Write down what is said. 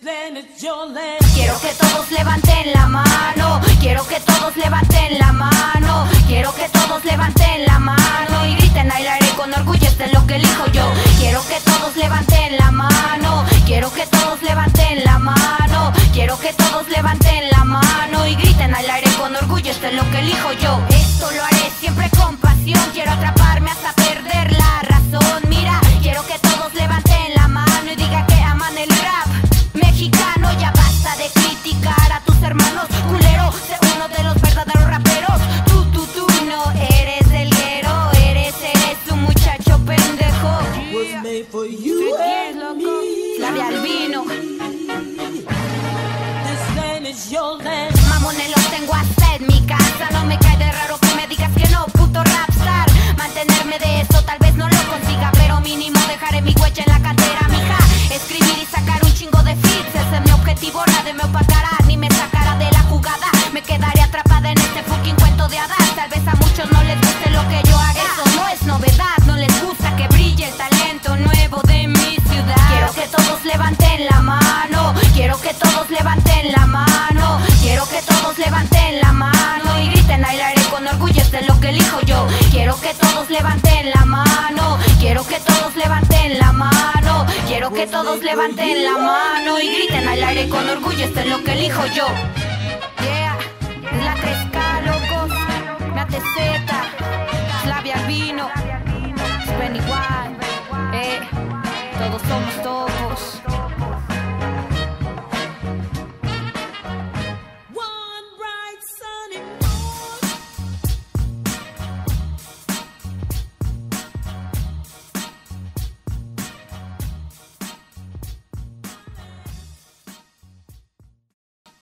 Quiero que todos levanten la mano, quiero que todos levanten la mano, quiero que todos levanten la mano y griten al aire con orgullo, esto es lo que elijo yo. Quiero que todos levanten la mano, quiero que todos levanten la mano, quiero que todos levanten la mano y griten al aire con orgullo, esto es lo que elijo yo. Esto lo haré siempre con pasión, quiero atraparme hasta perder la razón. Mira, quiero que todos levanten la mano y digan que aman el rap mexicano. Ya basta de criticar a tus hermanos, culero, sé uno de los verdaderos raperos. Tú no eres el guero, eres un muchacho pendejo. Flavia Albino. Mamones los tengo hasta en mi casa, no me cae de raro que me digas que no, puto rapstar. Mantenerme de eso tal vez no lo consiga, pero mínimo dejaré mi huella en la cantera, mija. Escribir y sacar un chingo de fits, ese es mi objetivo, nadie me opacará ni me sacará de la jugada. Me quedaré atrapada en este fucking cuento de hadas. Tal vez a muchos no les guste lo que yo haga, eso no es novedad, no les gusta que brille el talento nuevo de mi ciudad. Quiero que todos levanten la mano, quiero que todos levanten la mano, quiero que todos levanten la mano y griten al aire con orgullo, esto es lo que elijo yo. Quiero que todos levanten la mano, quiero que todos levanten la mano, quiero que todos levanten la mano y griten al aire con orgullo, esto es lo que elijo yo.